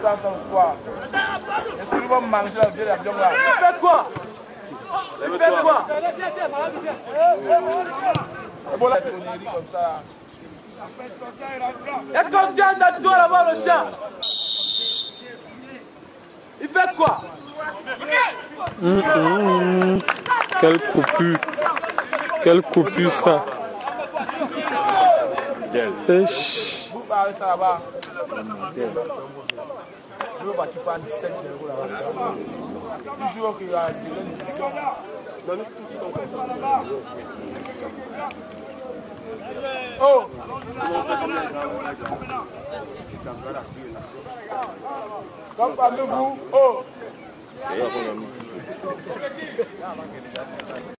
temps sans soir. Et si nous vont manger la vieille avion là. Il fait quoi? Il fait quoi? Et bon, la connerie comme ça. Et confiance à toi là-bas le chat. Il fait quoi? Quelle coupure. Quelle coupure ça. Vous parlez ça là-bas. Je veux partir par 17 € là-bas. Toujours qu'il y a une émission. Oh! Comme parmi vous, oh!